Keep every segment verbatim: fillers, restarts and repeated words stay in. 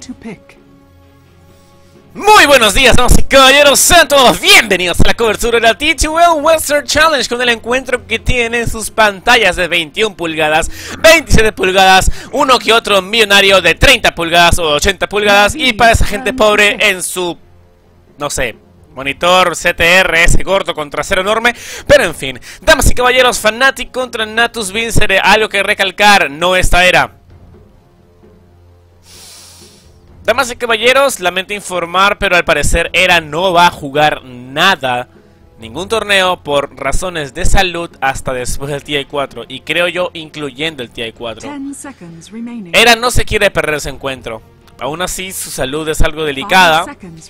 Muy buenos días, damas y caballeros, sean todos bienvenidos a la cobertura de la T dos L Western Challenge con el encuentro que tiene sus pantallas de veintiuna pulgadas, veintisiete pulgadas, uno que otro millonario de treinta pulgadas o ochenta pulgadas y para esa gente pobre en su, no sé, monitor C T R ese gordo con trasero enorme. Pero en fin, damas y caballeros, Fnatic contra Natus Vincere. Algo que recalcar, no esta era. Damas y caballeros, lamento informar, pero al parecer Era no va a jugar nada, ningún torneo, por razones de salud hasta después del T I cuatro. Y creo yo, incluyendo el T I cuatro. Era no se quiere perder ese encuentro. Aún así, su salud es algo delicada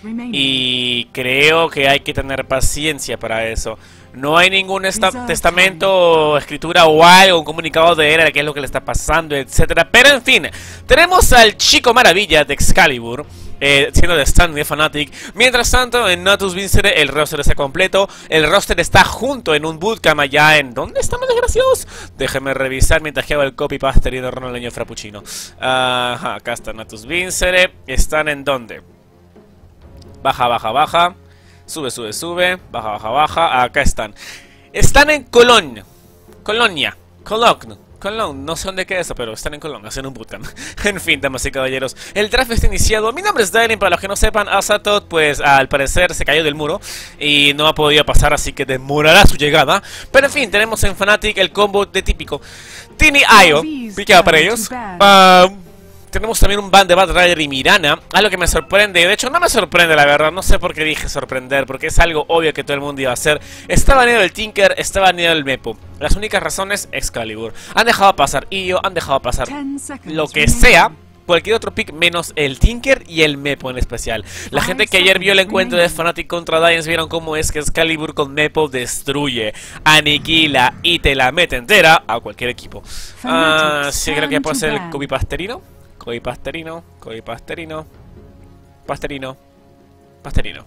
y creo que hay que tener paciencia para eso. No hay ningún testamento o escritura o algo, un comunicado de Era de qué es lo que le está pasando, etcétera. Pero en fin, tenemos al chico maravilla de Excalibur, eh, siendo de stand de Fnatic. Mientras tanto, en Natus Vincere el roster está completo. El roster está junto en un bootcamp allá en... ¿Dónde están los desgraciados? Déjenme revisar mientras que hago el copy paste de Ronaldinho Frappuccino. Ajá, acá está Natus Vincere. ¿Están en dónde? Baja, baja, baja. Sube, sube, sube. Baja, baja, baja. Acá están. Están en Cologne. Colonia. Cologne. Cologne. No sé dónde queda eso, pero están en Cologne. Hacen un bootcamp. En fin, damas y caballeros. El draft está iniciado. Mi nombre es Dylan. Para los que no sepan, Azatoth, pues al parecer se cayó del muro y no ha podido pasar, así que demorará su llegada. Pero en fin, tenemos en Fnatic el combo de típico Tini Io. Picado para ellos. Uh, Tenemos también un ban de Bad Rider y Mirana. Algo que me sorprende. De hecho, no me sorprende, la verdad. No sé por qué dije sorprender, porque es algo obvio que todo el mundo iba a hacer. Está baneado el Tinker, está baneado el Mepo. Las únicas razones, Excalibur. Han dejado pasar Io, han dejado pasar lo que sea. Cualquier otro pick menos el Tinker y el Mepo en especial. La gente que ayer vio el encuentro de Fnatic contra Dines vieron cómo es que Excalibur con Mepo destruye, aniquila y te la mete entera a cualquier equipo. Ah, sí, creo que puede ser el Kobe Pasterino. Kobe Pasterino, Kobe Pasterino, Pasterino, Pasterino.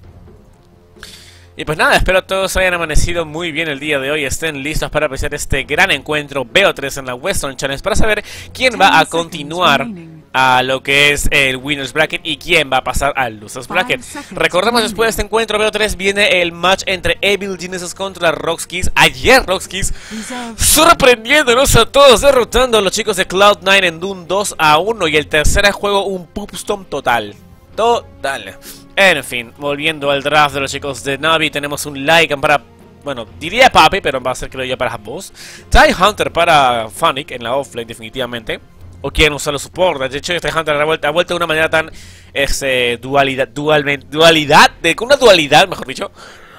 Y pues nada, espero todos hayan amanecido muy bien el día de hoy, estén listos para apreciar este gran encuentro B O tres en la Western Challenge para saber quién va a continuar a lo que es el Winners Bracket y quién va a pasar al Losers Bracket. Recordemos, después de este encuentro B O tres viene el match entre Evil Geniuses contra Roxkiss. Ayer Roxkiss sorprendiéndonos a todos, derrotando a los chicos de Cloud nine en un dos a uno. Y el tercer juego un poopstomp total. Total. En fin, volviendo al draft de los chicos de Navi, tenemos un Lycan para... Bueno, diría Papi, pero va a ser creo yo para vos. TIE Hunter para Fnatic en la offlane definitivamente. O quieren usar los support. De hecho, este Hunter ha vuelto, ha vuelto de una manera tan... Es, eh, dualidad, dualmente, dualidad, de, con una dualidad, mejor dicho.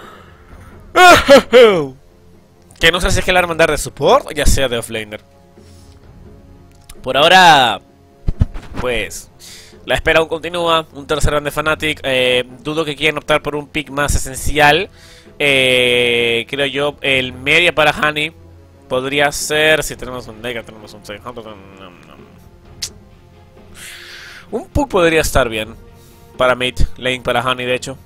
Que no sé si es que la van a mandar de support o ya sea de offlaner. Por ahora, pues... La espera aún continúa, un tercer round de Fnatic. Eh, dudo que quieran optar por un pick más esencial. Eh, creo yo, el media para Honey podría ser. Si tenemos un Mega, tenemos un seis. Un Puck podría estar bien para mid lane para Honey, de hecho.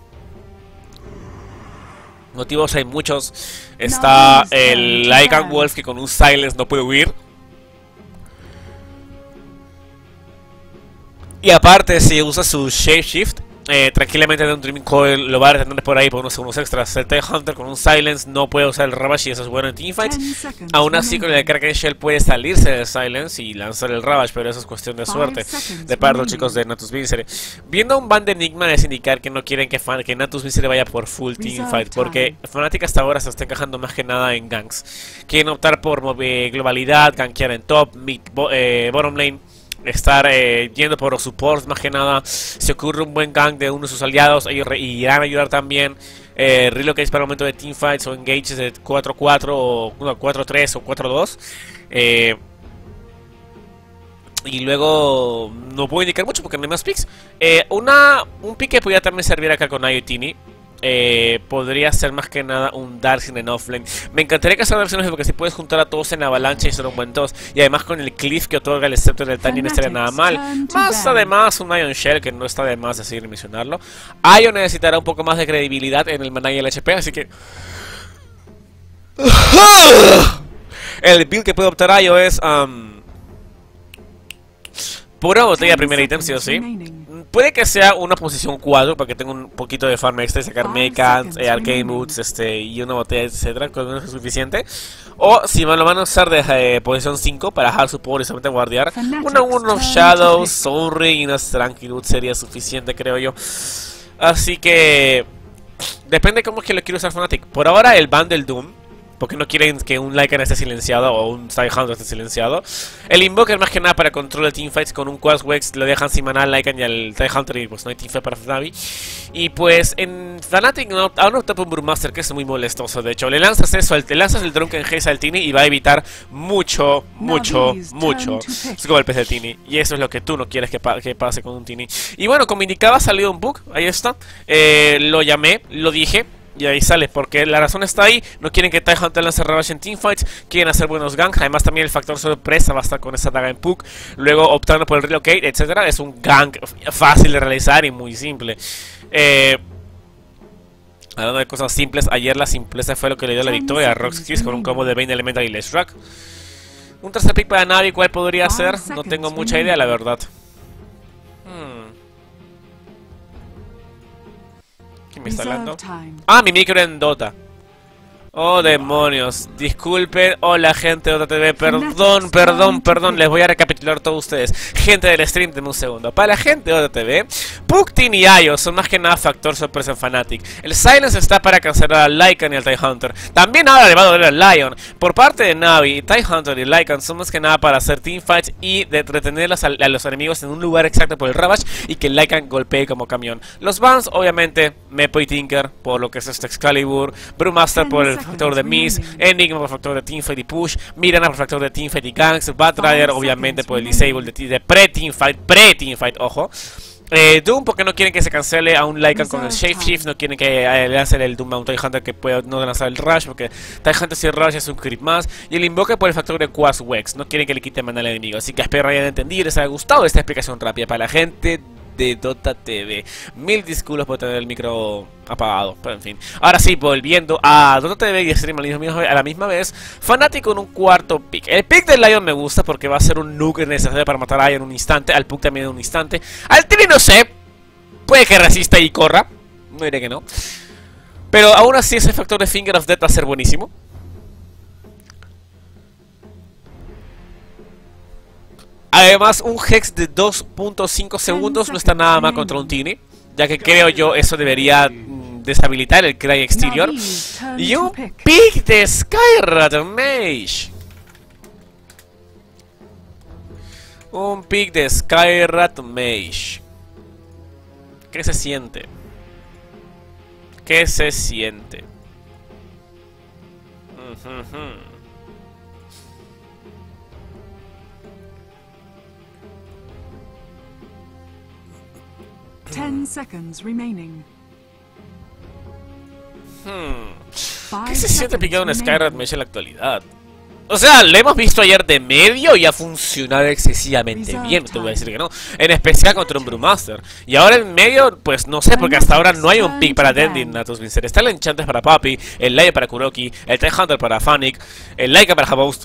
Motivos hay muchos. Está el Lycan Wolf, que con un Silence no puede huir. Y aparte, si usa su Shapeshift, eh, tranquilamente de un Dreaming Coil lo va a retener por ahí por unos segundos extras. El TIE Hunter con un Silence no puede usar el Ravage y eso es bueno en teamfights. Aún así, con el Kraken Shell puede salirse del Silence y lanzar el Ravage, pero eso es cuestión de suerte de parte de los chicos de Natus Vincere. Viendo un ban de Enigma es indicar que no quieren que, fan, que Natus Vincere vaya por full teamfight, porque Fnatic hasta ahora se está encajando más que nada en ganks. Quieren optar por eh, globalidad, gankear en top, mid, bo eh, bottom lane. Estar eh, yendo por los supports más que nada. Si ocurre un buen gank de uno de sus aliados, ellos irán a ayudar también. eh, Relocates para el momento de teamfights o engages de cuatro cuatro o no, cuatro tres o cuatro dos. eh, Y luego no puedo indicar mucho porque no hay más picks. eh, una, Un pick que podría también servir acá con Io y Tini. Eh, podría ser más que nada un Darkseid en offlane. Me encantaría que sea Darkseid porque si puedes juntar a todos en avalancha y ser un buen dos. Y además con el cliff que otorga el Scepter del Tandy no estaría nada mal. Más además un Ion Shell que no está de más de seguir mencionarlo. Ion necesitará un poco más de credibilidad en el mana y el H P, así que... El build que puede optar Io es... Um... Pura botella primer ítem, sí o sí. Puede que sea una posición cuatro, porque tengo un poquito de farm extra y sacar mechas, eh, arcane boots, este, y una botella, etcétera, con eso es suficiente. O si me lo van a usar de eh, posición cinco para dejar su poder y solamente guardiar, una unos shadows, soul ring y unas tranquil boots sería suficiente, creo yo. Así que depende de cómo es que lo quiero usar Fnatic. Por ahora el ban del Doom, porque no quieren que un Lycan esté silenciado o un Tidehunter esté silenciado. El Invoker más que nada para control de teamfights. Con un Quaswex lo dejan sin maná al Lycan y al Tidehunter y pues no hay teamfight para Navi. Y pues en Fnatic no, aún no opta por un Brewmaster, que es muy molestoso. De hecho, le lanzas eso, le lanzas el Drunken Haze al Tini y va a evitar mucho, mucho, mucho sus golpes del Tini. Y eso es lo que tú no quieres que, pa que pase con un Tini. Y bueno, como indicaba, ha salido un bug, ahí está. Eh, lo llamé, lo dije. Y ahí sale, porque la razón está ahí. No quieren que Tidehunter lance Ravage en teamfights. Quieren hacer buenos ganks. Además también el factor sorpresa va a estar con esa daga en Puck. Luego optando por el relocate, etcétera. Es un gank fácil de realizar y muy simple. Eh... Hablando de cosas simples, ayer la simpleza fue lo que le dio la victoria a Roxkiss con un combo de Bane Elemental y Leshrac. Un tercer pick para Navi, ¿cuál podría ser? No tengo mucha idea, la verdad. ¿Quién me está hablando? Ah, mi micro en Dota. Oh, demonios. Disculpen. Hola, gente de Dota T V. Perdón, perdón, perdón. Les voy a recapitular todos ustedes. Gente del stream, denme un segundo. Para la gente de Dota T V, Puck, Tin y Io son más que nada factor sorpresa en Fnatic. El Silence está para cancelar al Lycan y al Tidehunter. También ahora le va a doler al Lion. Por parte de Navi, Tidehunter y Lycan son más que nada para hacer teamfights y de retener a, a los enemigos en un lugar exacto por el Ravage y que el Lycan golpee como camión. Los bans, obviamente, Mepo y Tinker por lo que es este Excalibur, Brewmaster por el factor de Miss, Enigma por factor de teamfight y push, Mirana por factor de teamfight y ganks, Batrider obviamente por el disable de, de pre-teamfight, pre-teamfight, ojo. Eh, Doom porque no quieren que se cancele a un Lycan con el Shapeshift, no quieren que eh, le lancen el Doom a un Tidehunter que pueda no lanzar el Rush, porque Tidehunter si el Rush es un creep más, y el Invoker por el factor de Quaswex, no quieren que le quite mana al enemigo. Así que espero hayan entendido y les haya gustado esta explicación rápida para la gente de Dota T V. Mil disculpas por tener el micro apagado, pero en fin. Ahora sí, volviendo a Dota T V y stream a la misma vez, Fnatic con un cuarto pick. El pick del Lion me gusta porque va a ser un nuke necesario para matar a Lion en un instante, al Puck también en un instante. Al Tini no sé, puede que resista y corra, no diré que no. Pero aún así ese factor de Finger of Death va a ser buenísimo. Además, un Hex de dos punto cinco segundos no está nada mal contra un Tini, ya que creo yo eso debería mm, deshabilitar el Cry exterior. Y un pick de Skyrad Mage. Un pick de Skyrad Mage. ¿Qué se siente? ¿Qué se siente? Uh-huh. Ten seconds remaining. Hmm. ¿Qué se siente picar un Skyrad Mage en la actualidad? O sea, lo hemos visto ayer de medio y ha funcionado excesivamente bien, te voy a decir que no. En especial contra un Brewmaster. Y ahora en medio, pues no sé, porque hasta ahora no hay un pick para Dendi Natus Vincent. Está el Enchantress para Papi, el Laia para Kuroki, el Tidehunter para Fnatic, el Lycan para Haboust.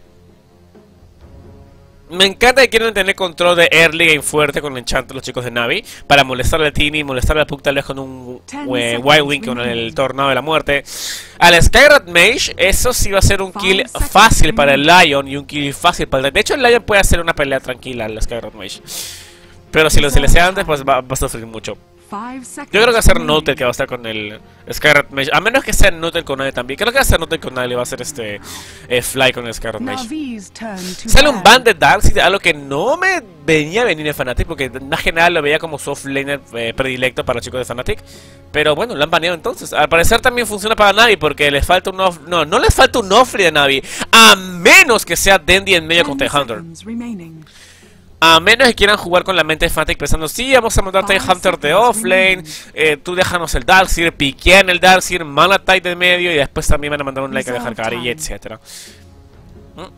Me encanta que quieren tener control de early game fuerte con el Enchantress los chicos de Navi, para molestar al Tini, molestar al Puck tal vez con un eh, Wild Wing, con el Tornado de la Muerte. Al Skyrad Mage, eso sí va a ser un kill fácil para el Lion y un kill fácil para el... De hecho el Lion puede hacer una pelea tranquila al Skyrad Mage, pero si lo selecciona antes pues va, va a sufrir mucho. Yo creo que va a ser Nutel que va a estar con el Skyrad Mage, a menos que sea Nutel con nadie también. Creo que va a ser Nutel con nadie, va a ser este eh, Fly con el Skyrad Mage. Sale un ban de Darkseid, algo que no me venía a venir en Fnatic, porque más que nada lo veía como soft laner eh, predilecto para los chicos de Fnatic. Pero bueno, lo han baneado entonces. Al parecer también funciona para Navi, porque les falta un off... No, no les falta un offlane de Navi, a menos que sea Dendi en medio con Tidehunter. A menos que quieran jugar con la mente de Fnatic pensando, sí, vamos a mandar Tidehunter de offlane, eh, tú déjanos el Darkseid, piquean el Darkseid, mana Tide de medio y después también van a mandar un like a dejar caer y etcétera. ¿Mm?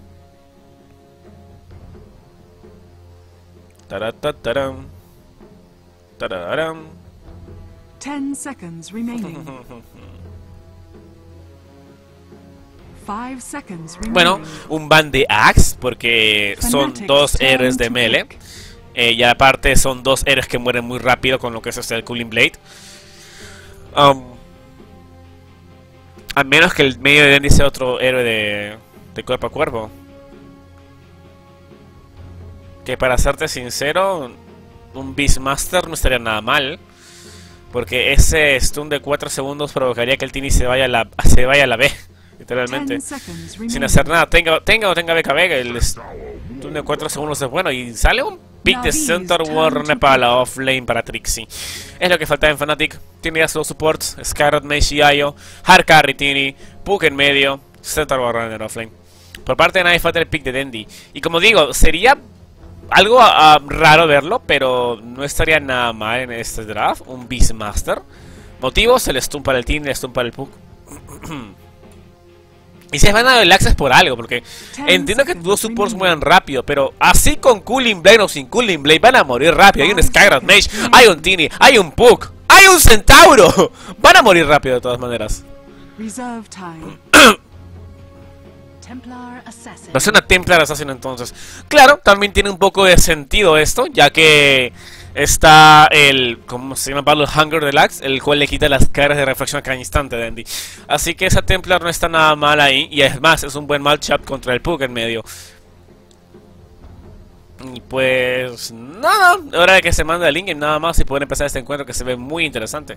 Taratataram. Tarararam. Ten seconds remaining. Five seconds remaining. Bueno, un ban de Axe, porque son dos Rs de melee. Eh, y aparte son dos héroes que mueren muy rápido con lo que es este el Cooling Blade. Um, a menos que el medio de Dendy sea otro héroe de, de cuerpo a cuerpo. Que para serte sincero, un Beastmaster no estaría nada mal. Porque ese stun de cuatro segundos provocaría que el Tini se vaya a la, se vaya a la B. Literalmente. Sin hacer nada. Tenga, tenga o tenga B K B, el stun de cuatro segundos es bueno. Y sale un pick de Centaur Warner para la offlane para Trixie. Es lo que faltaba en Fnatic. Tiene ya sus supports: Scarlet, Mage y Io, Hard Carry, Tini, Puck en medio, Centaur Warner offlane. Por parte de nadie falta el pick de Dendy. Y como digo, sería algo uh, raro verlo, pero no estaría nada mal en este draft. Un Beastmaster. Motivos: el stun para el Tini, el stun para el Puck. Y se van a dar el access por algo, porque entiendo que dos supports mueven rápido, pero así con Cooling Blade o sin Cooling Blade van a morir rápido. Hay un Skyrat Mage, hay un Tini, hay un Puck, hay un Centauro. Van a morir rápido de todas maneras. Va a ser una Templar Assassin entonces. Claro, también tiene un poco de sentido esto, ya que está el, ¿cómo se llama? Battle Hunger Deluxe, el cual le quita las caras de reflexión a cada instante de Dendy. Así que esa Templar no está nada mal ahí, y además es un buen matchup contra el Puck en medio. Y pues nada, hora de que se mande el link y nada más y poder empezar este encuentro que se ve muy interesante.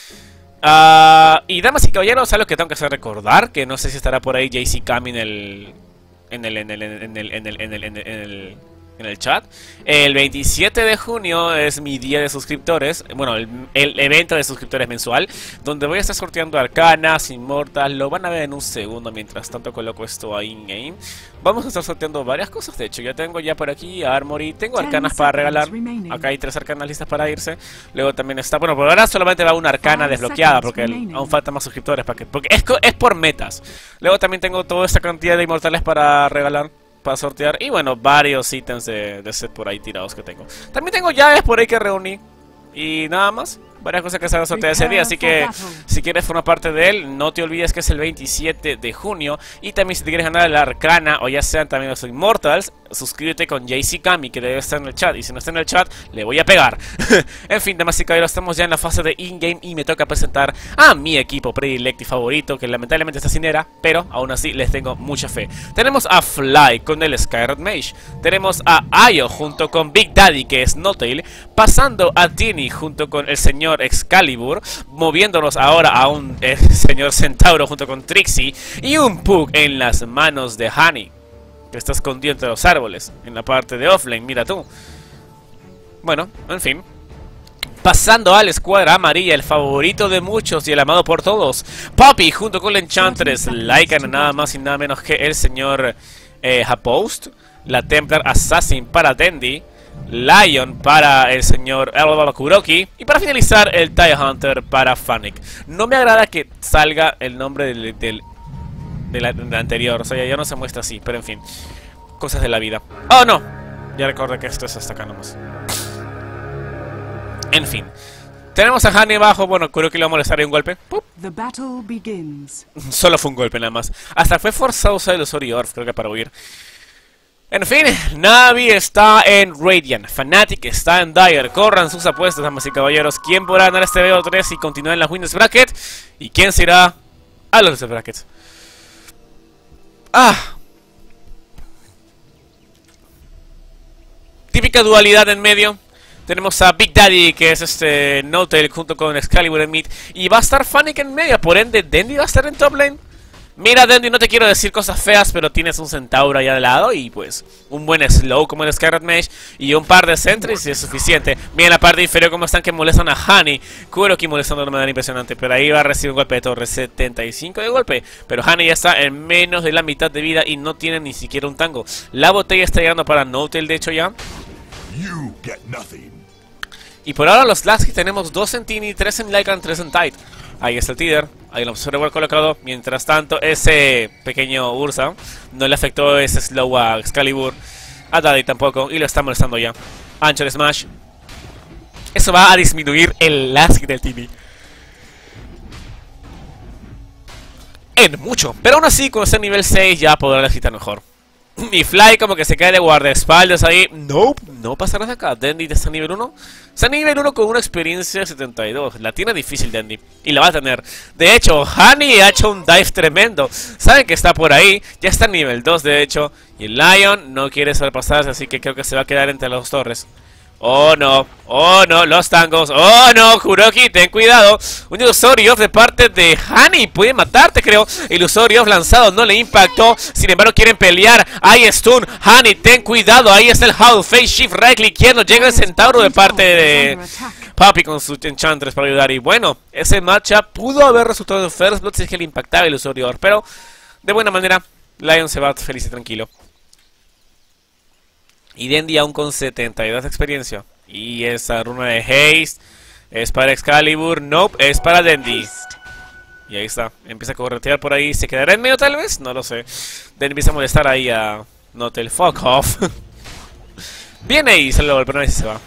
Uh, y damas y caballeros, algo que tengo que hacer recordar, que no sé si estará por ahí J C Cam en el en el en el en el en el en el en el, en el, en el chat. El veintisiete de junio es mi día de suscriptores, bueno, el, el evento de suscriptores mensual, donde voy a estar sorteando arcanas, inmortal. Lo van a ver en un segundo, mientras tanto coloco esto ahí in game. Vamos a estar sorteando varias cosas, de hecho, ya tengo ya por aquí Armory, tengo arcanas para regalar. Acá hay tres arcanas listas para irse. Luego también está, bueno, por ahora solamente va una arcana desbloqueada, porque el, aún faltan más suscriptores, para que, porque es, es por metas. Luego también tengo toda esta cantidad de inmortales para regalar, para sortear, y bueno, varios ítems de, de set por ahí tirados que tengo. También tengo llaves por ahí que reuní, y nada más. Varias cosas que se van a sortear ese día, así que si quieres formar parte de él, no te olvides que es el veintisiete de junio. Y también si te quieres ganar la arcana, o ya sean también los Immortals, suscríbete con J C Cami, que debe estar en el chat. Y si no está en el chat, le voy a pegar. En fin, damas y caballeros, estamos ya en la fase de in-game y me toca presentar a mi equipo predilecto y favorito, que lamentablemente está sin era, pero aún así les tengo mucha fe. Tenemos a Fly con el Skyrat Mage, tenemos a Io junto con Big Daddy, que es Notail, pasando a Tini junto con el señor Excalibur, moviéndonos ahora a un eh, señor Centauro junto con Trixie, y un Puck en las manos de Honey, que está escondido entre los árboles, en la parte de offlane, mira tú. Bueno, en fin. Pasando a la escuadra amarilla, el favorito de muchos y el amado por todos, Poppy junto con la Enchantress, Lycan, nada más y nada menos que el señor eh, Hapost, la Templar Assassin para Dendy, Lion para el señor Kuroki, y para finalizar el TIE Hunter para Fnatic. No me agrada que salga el nombre del, del, del, del anterior, o sea, ya no se muestra así, pero en fin, cosas de la vida. Oh no, ya recordé que esto es hasta acá nomás. En fin, tenemos a Honey abajo. Bueno, Kuroki le va a molestar de un golpe. ¡Pup! The battle begins. Solo fue un golpe nada más. Hasta fue forzado a usar el Osori Orf, creo que para huir. En fin, Navi está en Radiant, Fnatic está en Dire. Corran sus apuestas, damas y caballeros. ¿Quién podrá ganar este B O tres y continuar en la Winners Bracket? ¿Y quién se irá a los Brackets? Ah, típica dualidad en medio. Tenemos a Big Daddy, que es este Notail junto con Excalibur en mid, y va a estar Fnatic en medio. Por ende, Dendy va a estar en top lane. Mira, Dendy, no te quiero decir cosas feas, pero tienes un Centauro allá de lado y pues un buen slow como el Skyrat Mage y un par de sentries y es suficiente. Mira en la parte inferior cómo están que molestan a Honey. Kuroki molestando de una manera impresionante, pero ahí va a recibir un golpe de torre, setenta y cinco de golpe. Pero Honey ya está en menos de la mitad de vida y no tiene ni siquiera un tango. La botella está llegando para Notail, de hecho ya. You get nothing. Y por ahora los Lasky tenemos dos en Tini, tres en Lycan, tres en Tide. Ahí está el Tither, ahí lo hemos colocado. Mientras tanto, ese pequeño Ursa no le afectó ese slow a Excalibur, a Daddy tampoco, y lo está molestando ya. Anchor Smash. Eso va a disminuir el Lasky del Tini en mucho, pero aún así, con este nivel seis ya podrá quitar mejor. Y Fly como que se cae de guardaespaldas ahí. Nope, no pasa nada acá. Dandy está a nivel uno. Está a nivel uno con una experiencia setenta y dos. La tiene difícil Dandy. Y la va a tener. De hecho, Honey ha hecho un dive tremendo. Saben que está por ahí. Ya está a nivel dos de hecho. Y el Lion no quiere sobrepasarse. Así que creo que se va a quedar entre las dos torres. Oh no, oh no, los tangos, oh no, Kuroki, ten cuidado. Un ilusorio de parte de Honey puede matarte, creo. Ilusorio lanzado no le impactó. Sin embargo, quieren pelear. Hay stun, Honey, ten cuidado. Ahí está el Howl, Face Shift, right clickiendo. Llega el centauro de parte de Papi con su Enchantress para ayudar. Y bueno, ese matchup pudo haber resultado en First Blood si es que le impactaba el ilusorio. Pero de buena manera, Lion se va feliz y tranquilo. Y Dandy aún con setenta y dos de experiencia. Y esa runa de Haste es para Excalibur. Nope, es para Dandy. Y ahí está. Empieza a corretear por ahí. ¿Se quedará en medio tal vez? No lo sé. Dandy empieza a molestar ahí a Notel. Fuck off. Viene ahí, se lo golpea y se va.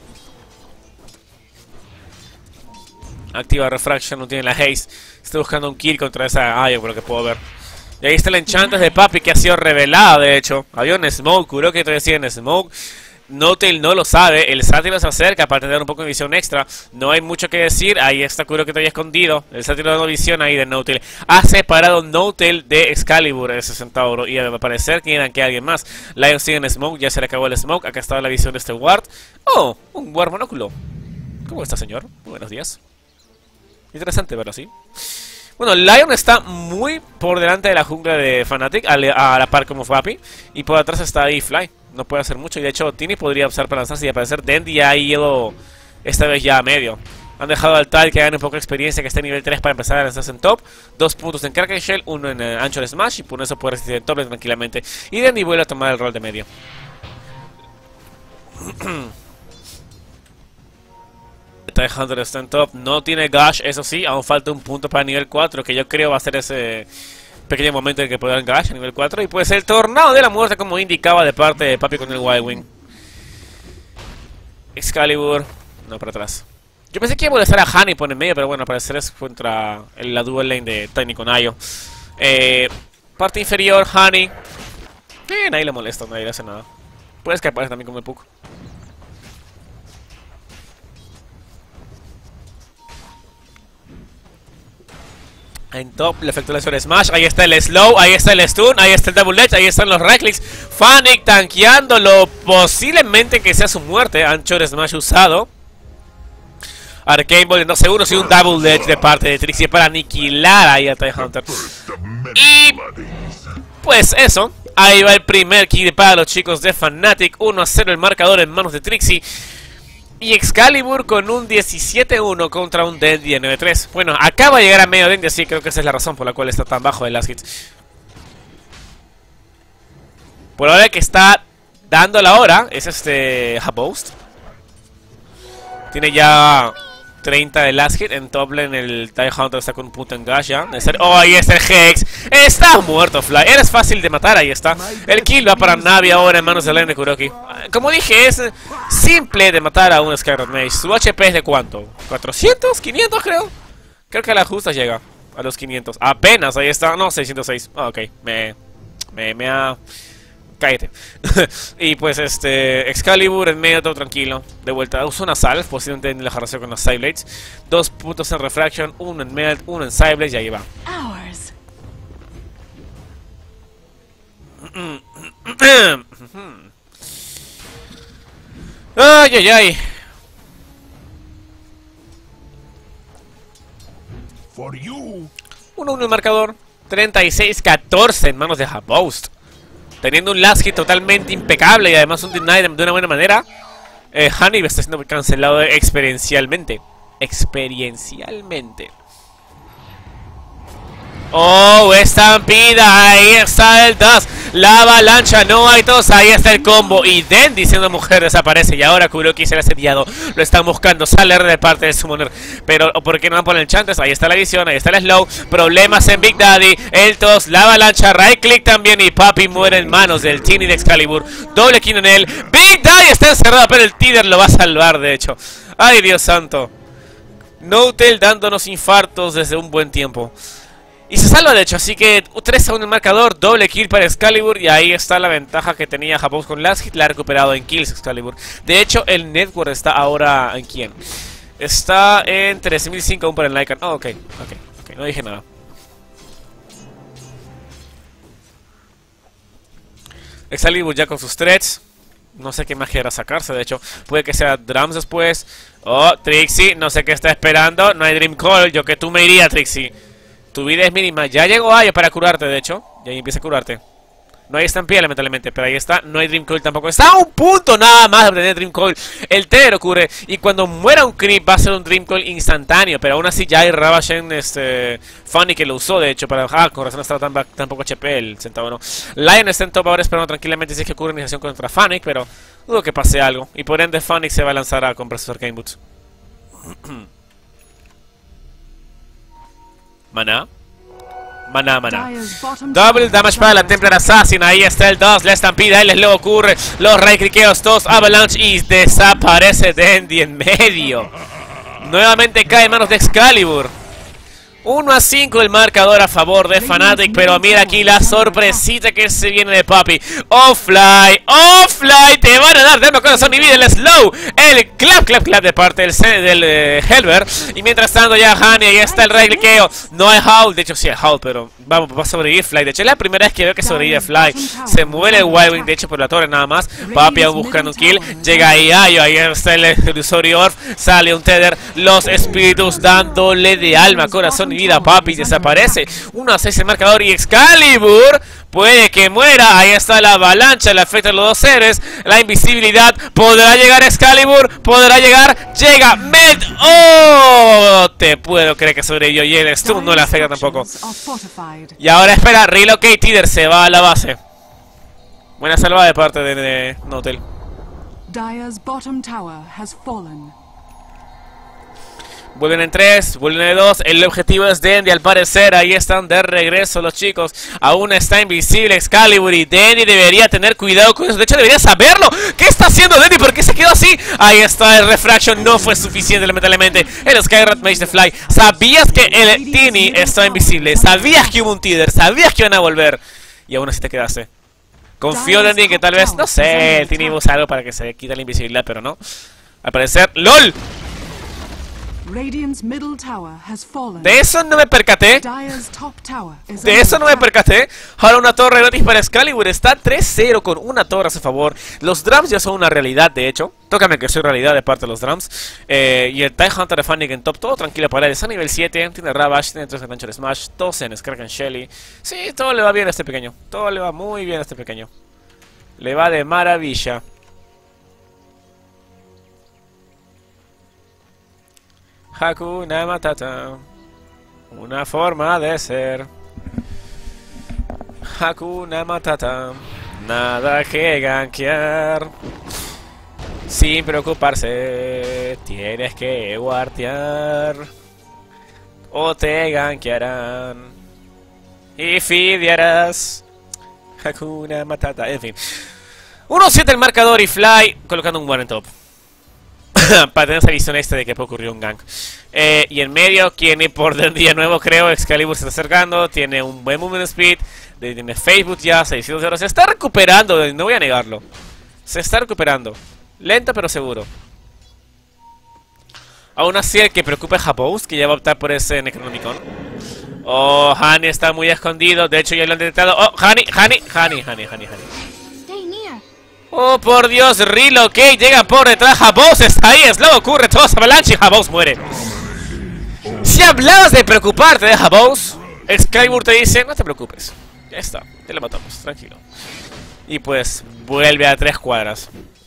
Activa Refraction, no tiene la Haste. Estoy buscando un kill contra esa... Ah, yo creo que puedo ver. Y ahí está el Enchantress de Papi que ha sido revelada, de hecho. Había un Smoke, Kuroki que todavía sigue en Smoke. Notel no lo sabe, el sátiro se acerca para tener un poco de visión extra. No hay mucho que decir, ahí está Kuroki todavía escondido. El sátiro dando visión ahí de Notel. Ha separado Notel de Excalibur, ese centauro. Y al parecer quedan que alguien más. Lion sigue en Smoke, ya se le acabó el Smoke. Acá estaba la visión de este Ward. Oh, un Ward monóculo. ¿Cómo está, señor? Muy buenos días. Interesante verlo así. Bueno, Lion está muy por delante de la jungla de Fnatic, a, a la par como Papi. Y por atrás está ahí Fly. No puede hacer mucho. Y de hecho, Tini podría usar para lanzarse y al parecer Dandy ha ido esta vez ya a medio. Han dejado al Tide que gane un poco de experiencia, que esté en nivel tres para empezar a lanzarse en top. Dos puntos en Kraken Shell, uno en uh, Anchor Smash. Y por eso puede resistir en top tranquilamente. Y Dandy vuelve a tomar el rol de medio. Tidehunter está en top, no tiene Gash, eso sí, aún falta un punto para nivel cuatro, que yo creo va a ser ese pequeño momento en que podrán Gash a nivel cuatro. Y pues el tornado de la muerte, como indicaba de parte de Papi con el Wild Wing. Excalibur, no, para atrás. Yo pensé que iba a molestar a Honey por en medio, pero bueno, al parecer es contra el, la dual lane de Tiny con Ayo. Eh, parte inferior, Honey. Eh, nadie le molesta, nadie le hace nada. Puede escapar también como el Puck. En top, le efectúa el Smash, ahí está el Slow, ahí está el Stun, ahí está el Double Edge, ahí están los right clicks. Fnatic tanqueándolo, posiblemente que sea su muerte. Anchor Smash usado. Arcane Ball, no seguro si un Double Edge de parte de Trixie para aniquilar ahí a Tidehunter. Y pues eso, ahí va el primer kill para los chicos de Fnatic. uno a cero el marcador en manos de Trixie. Y Excalibur con un diecisiete uno contra un Dandy de nueve tres. Bueno, acaba de llegar a medio Dandy, así creo que esa es la razón por la cual está tan bajo de last hits. Por ahora el que está dando la hora es este Haboast. Tiene ya treinta de last hit. En top lane el Tidehunter está con un punto en Gash ya. Oh, ahí está el Hex. Está muerto Fly. Eres fácil de matar, ahí está. El kill va para Navi ahora en manos de lane de Kuroki. Como dije, es simple de matar a un Skyward Mage. Su H P es de ¿cuánto? ¿cuatrocientos? ¿quinientos creo? Creo que a la justa llega a los quinientos. Apenas, ahí está. No, seiscientos seis. Oh, ok, me... Me, me ha... Cállate. Y pues este... Excalibur en medio, todo tranquilo. De vuelta. Usa una Salve, posiblemente en la jarración con las Psyblades. Dos puntos en Refraction, uno en Melt, uno en Psyblades y ahí va. Ours. Ay, ay, ay. For you. uno uno el marcador. treinta y seis catorce en manos de Haboast. Teniendo un last hit totalmente impecable y además un deny de una buena manera. Eh, Honey está siendo cancelado experiencialmente. Experiencialmente. Oh, estampida, ahí está el dos. La avalancha, no hay dos, ahí está el combo. Y Dandy siendo mujer desaparece. Y ahora Kuroki será asediado. Lo están buscando, sale de parte del Summoner. Pero, ¿por qué no van por el Enchantress? Ahí está la visión, ahí está el Slow. Problemas en Big Daddy, el dos, la avalancha, right click también. Y Papi muere en manos del Tini de Excalibur. Doble kill en él. Big Daddy está encerrado, pero el Tider lo va a salvar, de hecho. Ay, Dios santo. Notel dándonos infartos desde un buen tiempo. Y se salva de hecho, así que tres a uno el marcador, doble kill para Excalibur. Y ahí está la ventaja que tenía Japón con Last Hit, la ha recuperado en kills Excalibur. De hecho, el network está ahora en quién. Está en trece mil cinco aún para el Lycan. Oh, ok, ok, ok, no dije nada. Excalibur ya con sus threads. No sé qué más quiera sacarse, de hecho. Puede que sea Drums después. Oh, Trixie, no sé qué está esperando. No hay Dream Call, yo que tú me iría, Trixie. Tu vida es mínima. Ya llegó Aya para curarte, de hecho. Y ahí empieza a curarte. No hay estampida, lamentablemente, pero ahí está. No hay Dream Coil tampoco. Está a un punto nada más de obtener Dream Coil. El Tether ocurre. Y cuando muera un creep va a ser un Dream Coil instantáneo. Pero aún así ya hay Ravage en este... Funny que lo usó, de hecho, para... Ah, con razón estaba tan, tan poco H P el centavo, ¿no? Lion está en top ahora esperando tranquilamente si es que ocurre iniciación contra Fanic, pero dudo que pase algo. Y por ende Fanic se va a lanzar a comprar sus Arcane Boots. Maná. Maná, maná. Double damage para la Templar Assassin. Ahí está el dos. La estampida. Él luego ocurre. Los Raikrikeos. Todos Avalanche. Y desaparece Dandy en medio. Nuevamente cae en manos de Excalibur. uno a cinco el marcador a favor de Fnatic. Pero mira aquí la sorpresita que se viene de Papi. Offline, offline. Te van a dar de corazón y vida el slow. El clap, clap, clap de parte del, del uh, Helber. Y mientras tanto ya Hani, ahí está el Raikrikeo. No hay Howl, de hecho sí hay Howl, pero vamos, va a sobrevivir Fly. De hecho es la primera vez que veo que sobrevive Fly. Se mueve el Wildwing, de hecho por la torre nada más. Papi aún buscando un kill. Llega ahí Ayo, ahí está el Illusory Orb. Sale un Tether. Los espíritus dándole de alma, corazón y vida. Papi desaparece. uno a seis el marcador y Excalibur puede que muera. Ahí está la avalancha, le afecta a los dos héroes. La invisibilidad. ¿Podrá llegar Excalibur? ¿Podrá llegar? Llega Med. ¡Oh! Te puedo creer que sobrevivió y el stun no le afecta tampoco. Y ahora espera, relocate Tether se va a la base. Buena salvada de parte de, de Notel. Dire's bottom tower has fallen. Vuelven en tres, vuelven en dos. El objetivo es Dandy, al parecer. Ahí están de regreso los chicos. Aún está invisible Excalibur y Dandy debería tener cuidado con eso. De hecho, debería saberlo. ¿Qué está haciendo Dandy? ¿Por qué se quedó así? Ahí está el Refraction. No fue suficiente, lamentablemente. El Skyrat Mage de Fly. Sabías que el Tini estaba invisible. Sabías que hubo un Tether. Sabías que iban a volver. Y aún así te quedaste. Confío Dandy que tal vez, no sé, el Tini usa algo para que se quite la invisibilidad, pero no. Al parecer, ¡LOL! De eso no me percaté. De eso no me percaté. Ahora una torre gratis para Excalibur. Está tres cero con una torre a su favor. Los drums ya son una realidad, de hecho. Tócame que soy realidad de parte de los drums. eh, Y el Tie Hunter de Fnatic en top. Todo tranquilo para él. Está a nivel siete. Tiene Ravage. Tiene tres ganchos de Smash. dos en Skark and Shelly. Sí, todo le va bien a este pequeño. Todo le va muy bien a este pequeño. Le va de maravilla. Hakuna Matata, una forma de ser. Hakuna Matata, nada que gankear. Sin preocuparse, tienes que guardiar. O te gankearán y fidearás. Hakuna Matata, en fin. uno siete el marcador y Fly colocando un one en top. Para tener esa visión esta de que puede ocurrir un gank. eh, Y en medio, tiene por del día nuevo, creo. Excalibur se está acercando. Tiene un buen movement speed. Tiene Facebook ya, seiscientos euros. Se está recuperando, no voy a negarlo. Se está recuperando. Lento pero seguro. Aún así, el que preocupa es Japos, que ya va a optar por ese Necronomicon. Oh, Hani está muy escondido. De hecho, ya lo han detectado. Oh, Hani, Hani, Hani, Hani, Hani, Hani. Oh, por Dios, relocate, llega por detrás, Japos está ahí, Slow ocurre, todos avalanche y Japos muere. Si hablabas de preocuparte de Japos, Excalibur te dice, no te preocupes, ya está, te lo matamos, tranquilo. Y pues, vuelve a tres cuadras.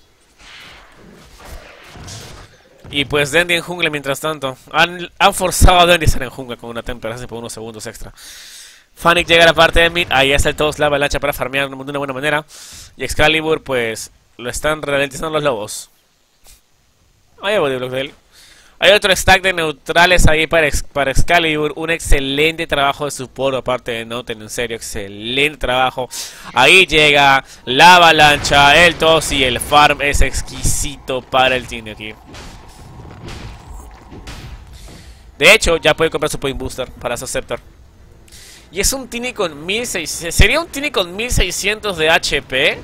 Y pues Dandy en jungla mientras tanto. Han, han forzado a Dandy a estar en jungla con una temperatura por unos segundos extra. Fnatic llega a la parte de mid, ahí está el todos la avalancha para farmear de una buena manera. Y Excalibur pues lo están ralentizando los lobos. Hay bodyblock de él. Hay otro stack de neutrales ahí para, para Excalibur. Un excelente trabajo de support aparte de Noten, en serio, excelente trabajo. Ahí llega la avalancha, el toss y el farm es exquisito para el team de aquí. De hecho ya puede comprar su point booster para su Scepter. Y es un Tiny con mil seiscientos. ¿Sería un Tiny con mil seiscientos de H P?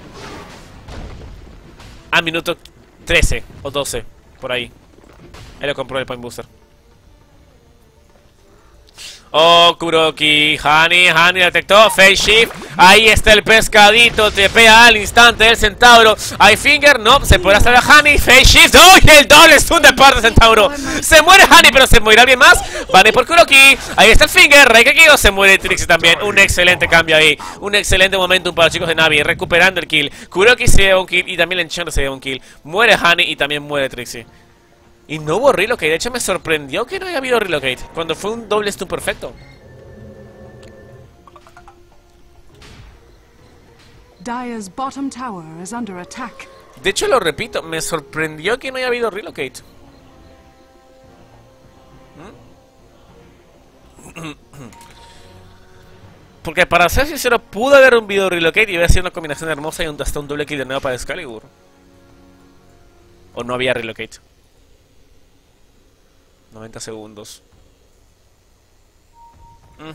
A minuto trece o doce, por ahí. Ahí lo compró el Point Booster. Oh, Kuroki, Hani, Hani detectó, Face Shift. Ahí está el pescadito, T P al instante del Centauro. Hay Finger, no, se puede hacer a Hani, Face Shift. ¡Oh! Y el doble stun de parte del Centauro. Se muere Hani, pero se morirá alguien más. Van a ir por Kuroki. Ahí está el Finger, Raikekio, se muere Trixie también. Un excelente cambio ahí. Un excelente momentum para los chicos de Navi, recuperando el kill. Kuroki se lleva un kill y también el Enchanter se lleva un kill. Muere Hani y también muere Trixie. Y no hubo relocate, de hecho me sorprendió que no haya habido relocate cuando fue un doble stun perfecto. Dire's bottom tower is under attack. De hecho lo repito, me sorprendió que no haya habido relocate. ¿Mm? Porque para ser sincero, pudo haber un video relocate y hubiera sido una combinación hermosa y un, hasta un doble kill de nuevo para Excalibur. O no había relocate. noventa segundos. Mm.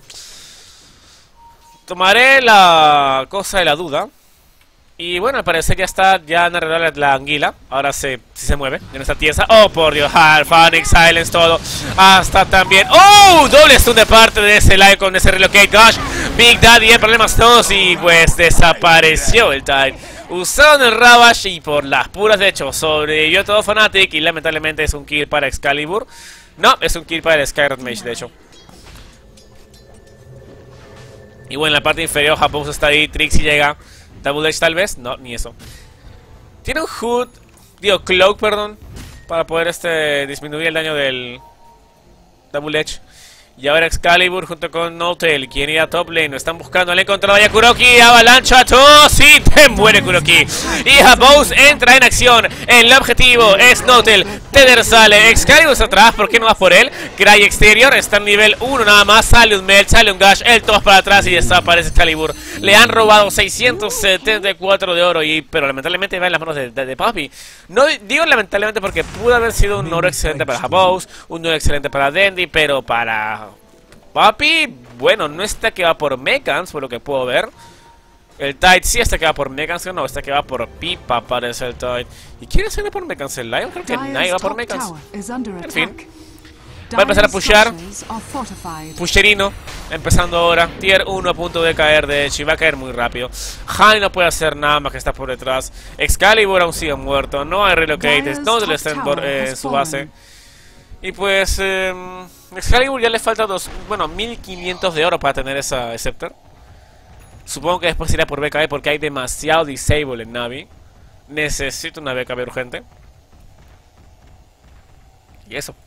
Tomaré la cosa de la duda. Y bueno, al parecer ya está, ya han arreglado la, la anguila. Ahora se, sí se mueve, ya no está tiesa. Oh, por Dios, Phoenix, Silence, todo. Hasta también, oh, doble stun de parte de ese live con ese relocate. Gosh, Big Daddy en problemas todos. Y pues desapareció el Tide. Usaron el Ravage y por las puras de hecho sobrevivió todo Fnatic. Y lamentablemente es un kill para Excalibur. No, es un kill para el Skyrat Mage, de hecho. Y bueno, en la parte inferior, Japón está ahí. Trixie llega. Double Edge tal vez. No, ni eso. Tiene un Hood. Digo, Cloak, perdón. Para poder este disminuir el daño del Double Edge. Y ahora Excalibur junto con Notel. Quien irá a top lane. Lo están buscando. Le encontrado a Kuroki. Avalancha. ¡Oh! ¡Sí! ¡Te muere Kuroki! Y Habous entra en acción. El objetivo es Notel. Tether sale. Excalibur está atrás. ¿Por qué no vas por él? Cry exterior. Está en nivel uno nada más. Sale un Melt. Sale un Gash. El todos para atrás y desaparece Excalibur. Le han robado seiscientos setenta y cuatro de oro. Y, pero lamentablemente va en las manos de, de, de Papi. No digo lamentablemente porque pudo haber sido un oro excelente para Habous. Un oro excelente para Dendi. Pero para Papi, bueno, no está que va por Mechans, por lo que puedo ver. El Tide sí está que va por Mechans, no, está que va por Pipa, parece el Tide. ¿Y quién se va por Mechans? ¿El Lion? Creo que nadie va por Mechans. En fin, va a empezar a pushear. Pusherino, empezando ahora. Tier uno a punto de caer, de hecho, y va a caer muy rápido. Hani no puede hacer nada más que está por detrás. Excalibur aún sigue muerto, no hay relocates, no le está en, eh, en su base. Y pues, eh, Excalibur ya le falta dos, bueno, mil quinientos de oro para tener esa Scepter. Supongo que después irá por B K B porque hay demasiado disable en Navi. Necesito una B K B urgente. Y eso.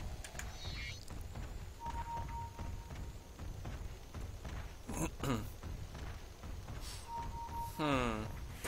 hmm.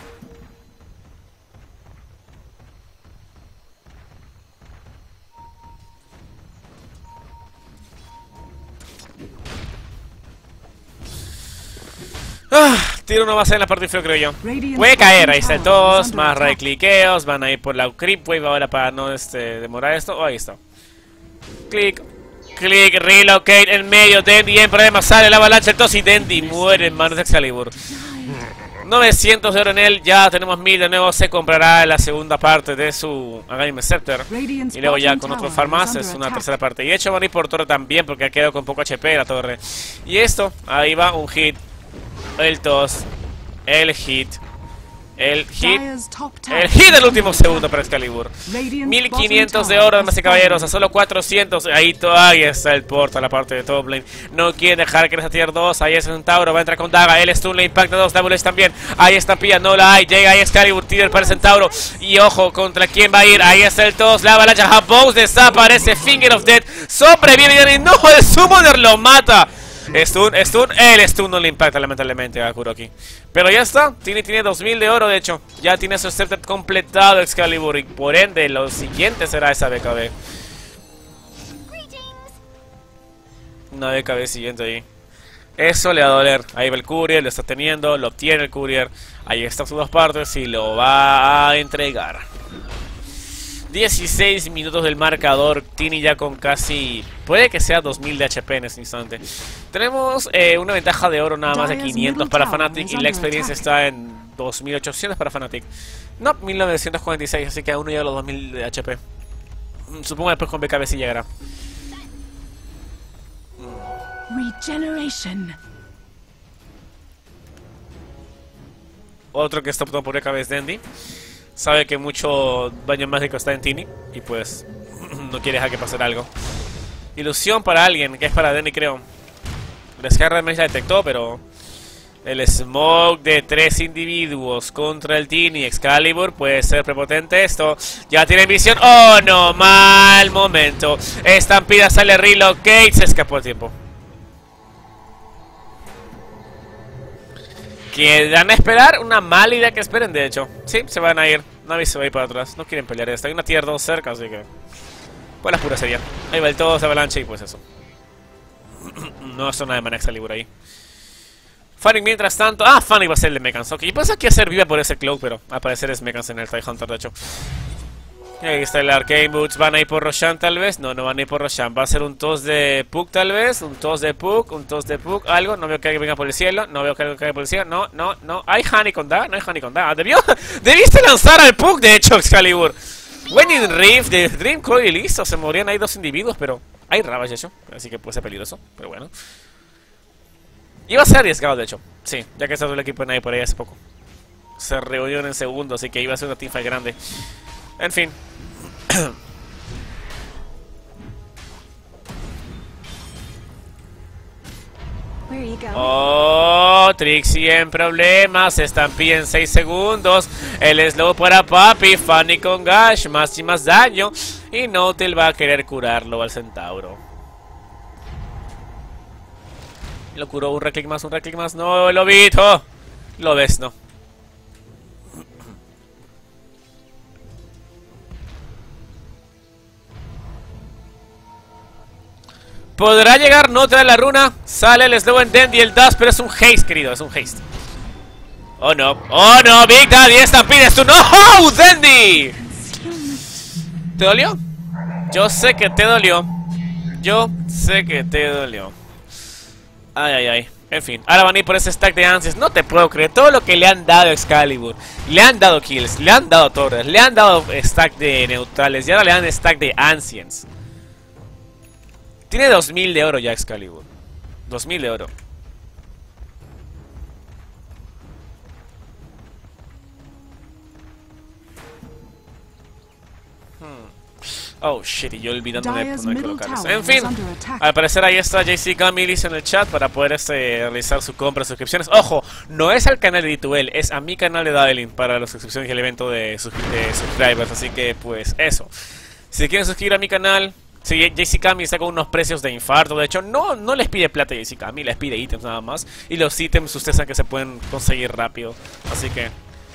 Ah, tiro no va a ser en la parte inferior, creo yo. Puede caer, ahí está el todos, más right cliqueos, van a ir por la Creep Wave ahora para no este, demorar esto. Oh, ahí está. Clic, clic, relocate en medio, Dendi en problemas, sale la avalancha, el todos y Dendi muere en manos de Excalibur. novecientos de oro en él, ya tenemos mil de nuevo, se comprará la segunda parte de su Aghanim Scepter. Y luego ya con otros farmas es una tercera parte. Y de hecho van a ir por torre también porque ha quedado con poco H P la torre. Y esto, ahí va un hit. El tos, el hit, el hit, el hit del último segundo para Excalibur. mil quinientos de oro, damas y caballeros, a solo cuatrocientos. Ahí todavía está el porta, la parte de top lane. No quiere dejar que esa tier dos. Ahí es un Centauro, va a entrar con daga. El stun le impacta dos, Double Edge también. Ahí está Pia, no la hay. Llega ahí Excalibur, tira para el Centauro. Y ojo, ¿contra quién va a ir? Ahí está el tos, la avalancha. Habous desaparece, Finger of Death. Sobrevive y no, el Summoner lo mata. Stun, stun, el stun no le impacta lamentablemente a Kuroki. Pero ya está, tiene, tiene dos mil de oro de hecho. Ya tiene su Scepter completado Excalibur. Y por ende lo siguiente será esa B K B. Una B K B siguiente ahí. Eso le va a doler. Ahí va el Courier, lo está teniendo, lo obtiene el Courier. Ahí están sus dos partes y lo va a entregar. dieciséis minutos del marcador. Tini ya con casi... puede que sea dos mil de H P en este instante. Tenemos eh, una ventaja de oro nada más de quinientos para Fnatic. Y la experiencia está en dos mil ochocientos para Fnatic. No, mil novecientos cuarenta y seis. Así que aún no llega a los dos mil de H P. Supongo que después con B K B sí llegará. Regeneration. Otro que está optando por B K B es Dendi. Sabe que mucho baño mágico está en Tini. Y pues no quiere dejar que pase algo. Ilusión para alguien, que es para Dendi creo. La descarga de Mesh la detectó, pero... el smoke de tres individuos contra el Tini Excalibur puede ser prepotente esto. Ya tiene visión. ¡Oh no! Mal momento. Estampida sale relocate. Se escapó el tiempo. ¿Quieran esperar? Una mala idea que esperen, de hecho. Sí, se van a ir. Navi se va a ir para atrás. No quieren pelear esta. Hay una tier dos cerca, así que... pues la pura sería. Ahí va el todo, se avalancha y pues eso. No es zona de mana Excalibur ahí. Fnatic mientras tanto... ah, Fnatic va a ser el de Mechans. Ok, yo pensaba que iba a ser viva por ese cloak, pero al parecer es Mechans en el TIE Hunter, de hecho. Y ahí está el Arcane Boots. ¿Van a ir por Roshan tal vez? No, no van a ir por Roshan. Va a ser un toss de Puck tal vez. Un toss de Puck, un toss de Puck. Algo, no veo que alguien venga por el cielo. No veo que alguien venga por el cielo. No, no, no. ¿Hay Honey con Da? No hay Honey con Da. Ah, debió... debiste lanzar al Puck, de hecho, Excalibur. Winning Rift de Dream Coil y listo. Se morían ahí dos individuos, pero... hay Ravage, de hecho. Así que puede ser peligroso, pero bueno. Iba a ser arriesgado, de hecho. Sí, ya que está todo el equipo de nadie por ahí hace poco. Se reunieron en segundo, así que iba a ser una teamfight grande. En fin. Oh, Trixie en problemas. Estampida en seis segundos. El slow para Papi. Fanny con Gash. Más y más daño. Y Notel va a querer curarlo al Centauro. Lo curó. Un reclick más, un reclick más. No, el lobito. Lo ves, no. ¿Podrá llegar? No trae la runa. Sale el slow en Dendi y el dash, pero es un haste, querido, es un haste. Oh no, oh no, Big Daddy, Stampede es tu... ¡No! ¡Oh, Dendi! ¿Te dolió? Yo sé que te dolió. Yo sé que te dolió. Ay, ay, ay. En fin, ahora van a ir por ese stack de Ancients. No te puedo creer, todo lo que le han dado a Excalibur. Le han dado kills, le han dado torres, le han dado stack de neutrales y ahora le dan stack de Ancients. Tiene dos mil de oro ya Excalibur. dos mil de oro. Hmm. Oh shit, y yo olvidándome de poner colocar eso. En fin, al parecer ahí está J C Gamilis en el chat para poder este, realizar su compra de suscripciones. Ojo, no es al canal de Dituel, es a mi canal de Daedalin para las suscripciones y el evento de, sus, de subscribers. Así que pues eso. Si quieren suscribir a mi canal... sí, J C Kami está con unos precios de infarto. De hecho, no, no les pide plata a J C Kami, les pide ítems nada más. Y los ítems ustedes saben que se pueden conseguir rápido. Así que...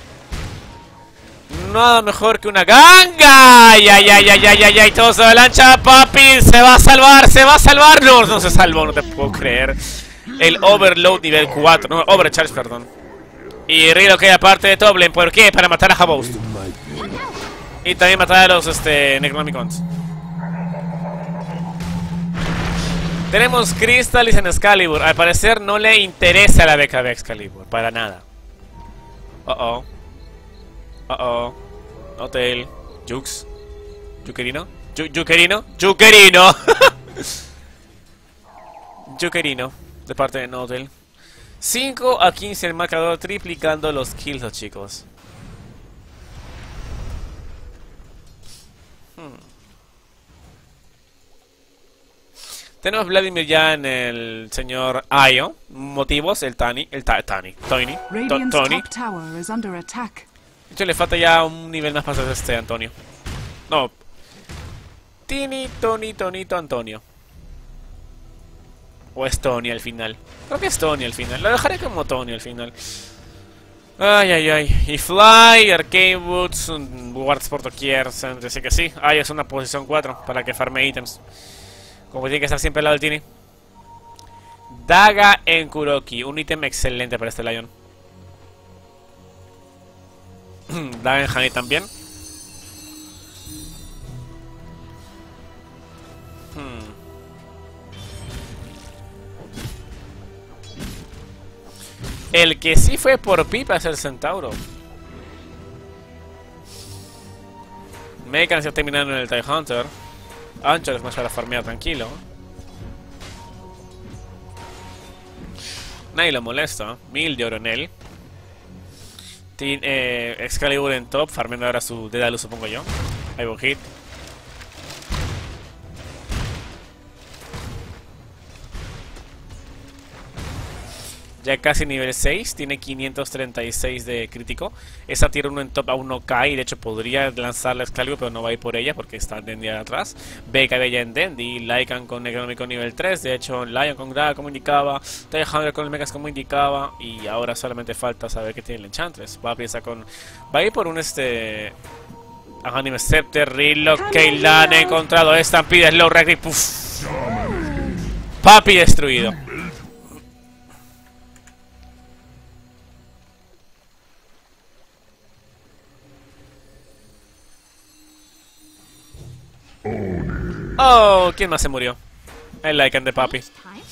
nada mejor que una ganga. Ay, ay, ay, ay, ay, ay, ay. Todo se avalancha, papi. Se va a salvar, se va a salvar. No, no se salvó, no te puedo creer. El Overload nivel cuatro. No, Overcharge, perdón. Y Rilo queda aparte de Toblin. ¿Por qué? Para matar a Haboust. Y también matar a los este, Necronomicons. Tenemos Crystallis en Excalibur. Al parecer no le interesa la B K B Excalibur. Para nada. Oh oh. Oh oh. Hotel. Jux. Jukerino. Jukerino. Jukerino. Jukerino. De parte de Notel. cinco a quince el marcador, triplicando los kills, los chicos. Hmm. Tenemos Vladimir ya en el señor Ayo. Motivos, el Tani, el ta Tani, Tony, to Tony. De hecho, le falta ya un nivel más para este Antonio. No. Tini, Tony, Tonito, Antonio. O es Tony al final. Creo que es Tony al final. Lo dejaré como Tony al final. Ay, ay, ay. Y Fly, Arcane Boots, Wards por doquier. Así que sí. Ay, es una posición cuatro para que farme ítems. Como tiene que estar siempre al lado del Tini. Daga en Kuroki. Un ítem excelente para este Lion. Daga en Hani también. Hmm. El que sí fue por pipa es el Centauro. Megan se está terminando en el TIE Hunter. Ancho es más para farmear tranquilo. Nadie lo molesta. Mil de oro en él. Tiene eh, Excalibur en top, farmeando ahora su Dedalus, supongo yo. Ahí va un hit. Ya casi nivel seis, tiene quinientos treinta y seis de crítico. Esa tier uno en top aún no cae, y de hecho podría lanzarle Excalibur, pero no va a ir por ella porque está Dendy atrás. Becca Bella en Dendy, Lycan con Económico nivel tres, de hecho Lion con Gra como indicaba, TIE Hunter con el Megas como indicaba, y ahora solamente falta saber que tiene el Enchantress. Va a piensa con... Va a ir por un este... Anime Scepter, Relock, Keylan, he encontrado Stampede, Slow Raggy, puff. Papi destruido. Oh, ¿quién más se murió? El Lycan de papi.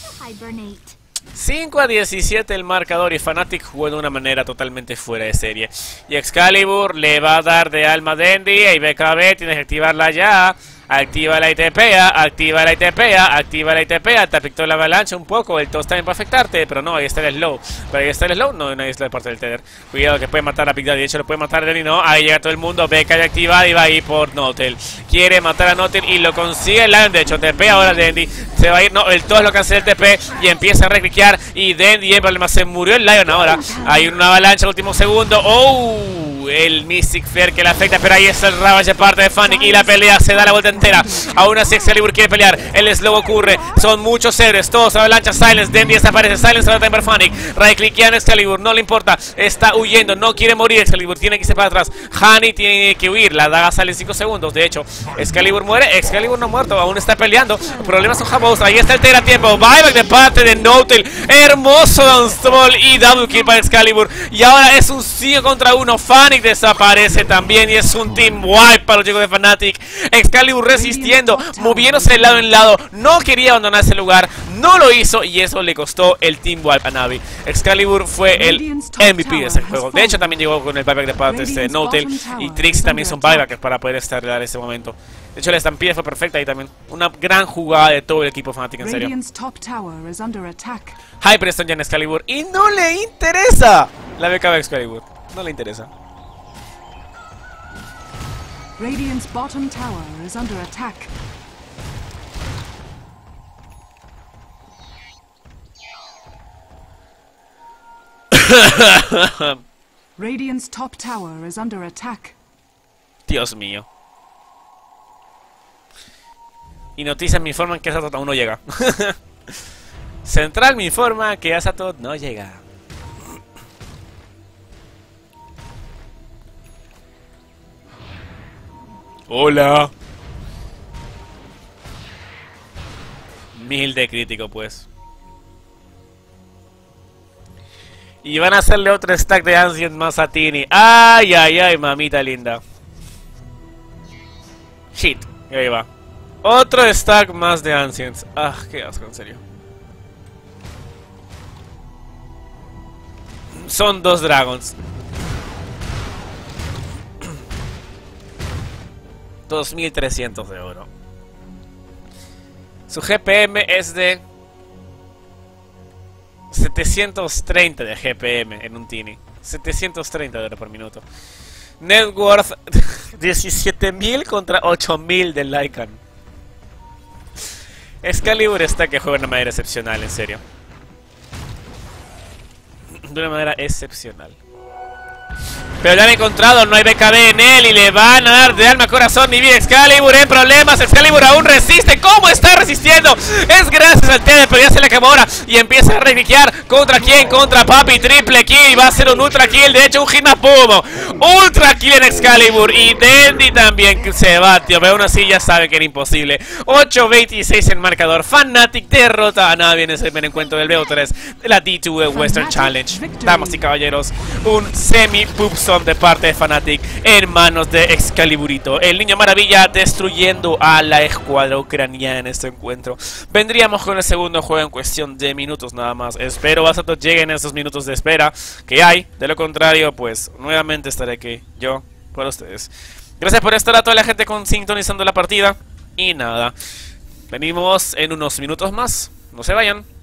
cinco a diecisiete el marcador y Fnatic jugó de una manera totalmente fuera de serie. Y Excalibur le va a dar de alma a Dendy. Y B K B tienes que activarla ya. Activa la I T P A, activa la I T P A, activa la I T P A. Te afectó la avalancha un poco, el toast también para afectarte, pero no, ahí está el slow. Pero ahí está el slow, no, nadie es la parte del tether. Cuidado que puede matar a Big Daddy, de hecho lo puede matar a Denny, no. Ahí llega todo el mundo, B K ya activada y va a ir por Notel. Quiere matar a Notel y lo consigue el Lion, de hecho T P ahora Dendy. Se va a ir, no, el toast lo cancela el T P y empieza a recliquear. Y Dendy, el problema, se murió el Lion ahora. Hay una avalancha al último segundo. ¡Oh! El Mystic Flare que le afecta, pero ahí está el Ravage de parte de Fnatic y la pelea se da la vuelta entera. Aún así Excalibur quiere pelear, el slow ocurre, son muchos héroes, todos avalancha, Silence, Dendy desaparece, Silence va a tener Fnatic, right clickean Excalibur, no le importa, está huyendo, no quiere morir Excalibur, tiene que irse para atrás, Honey tiene que huir, la daga sale en cinco segundos, de hecho, Excalibur muere, Excalibur no muerto, aún está peleando, problemas con Jabos, ahí está el Tera tiempo, buyback de parte de Notel, hermoso downstall y double kill para Excalibur, y ahora es un cinco contra uno, Fnatic desaparece también y es un team wipe para los chicos de Fnatic. Excalibur resistiendo, moviéndose de lado en lado, no quería abandonar ese lugar, no lo hizo y eso le costó el team wipe a Navi. Excalibur fue el M V P de ese juego, de hecho también llegó con el buyback de parte de Notel y Trixie también son buyback para poder estar ese momento. De hecho la estampida fue perfecta y también una gran jugada de todo el equipo Fnatic, en serio. Hyperstone ya en Excalibur y no le interesa la B K B Excalibur, no le interesa. Radiant's bottom tower is under attack. Radiant's top tower is under attack. Dios mío. Y noticias me informan que Azatoth aún no llega. Central me informa que Azatoth no llega. Hola. Mil de crítico, pues. Y van a hacerle otro stack de Ancient más a Tini. Ay, ay, ay, mamita linda. Shit. Y ahí va. Otro stack más de Ancients. Ah, qué asco, en serio. Son dos dragons. dos mil trescientos de oro. Su G P M es de setecientos treinta de G P M en un Tini. setecientos treinta de oro por minuto. Net worth diecisiete mil contra ocho mil del Lycan. Excalibur está que juega de una manera excepcional, en serio. De una manera excepcional. Pero ya han encontrado, no hay B K B en él y le van a dar de alma, corazón y vida. Excalibur en problemas, Excalibur aún resiste. ¿Cómo está resistiendo? Es gracias al T D, pero ya se le acabó ahora y empieza a reiniquear. ¿Contra quién? Contra Papi, triple kill. Va a ser un ultra kill, de hecho un hit más pumo. Ultra kill en Excalibur y Dendy también se va, tío. Pero aún así ya sabe que era imposible. ocho veintiséis en marcador. Fnatic derrota a Navi en ese primer encuentro del B O tres de la D dos Western Challenge. Damas y caballeros, un semi-pubs Bison de parte de Fnatic en manos de Excaliburito. El Niño Maravilla destruyendo a la escuadra ucraniana en este encuentro. Vendríamos con el segundo juego en cuestión de minutos nada más. Espero bastante lleguen esos minutos de espera que hay. De lo contrario, pues nuevamente estaré aquí yo para ustedes. Gracias por estar a toda la gente con sintonizando la partida. Y nada, venimos en unos minutos más. No se vayan.